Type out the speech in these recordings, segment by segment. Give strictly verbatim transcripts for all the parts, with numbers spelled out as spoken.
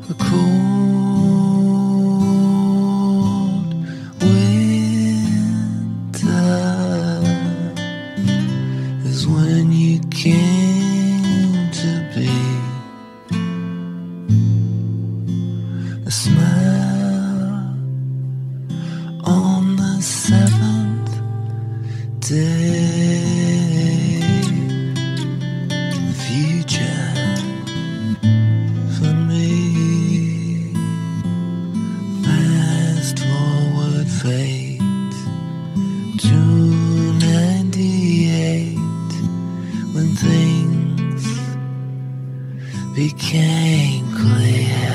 A cold winter is when you came to be. A smile on the seventh day. Future for me. Fast forward fate to ninety-eight, when things became clear.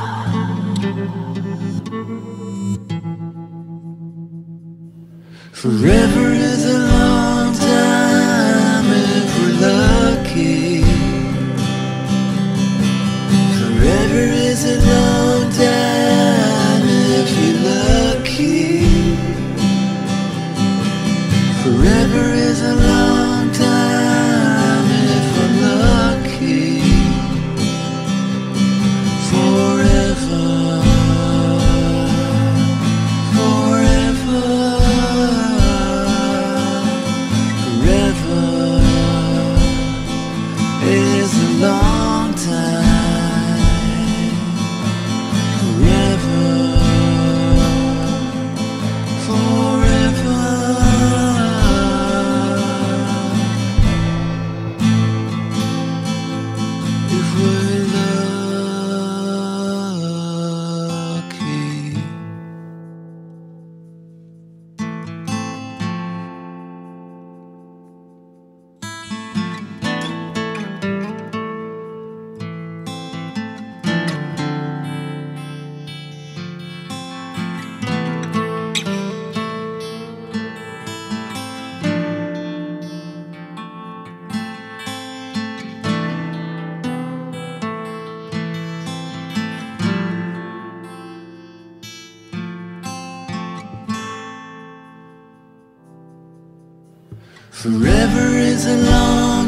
Forever is a long time if we're lucky. Forever is a long time if you're lucky. Forever is a long time if we're lucky. Forever. Is a long time. Forever, forever. If we're lucky. Forever is a long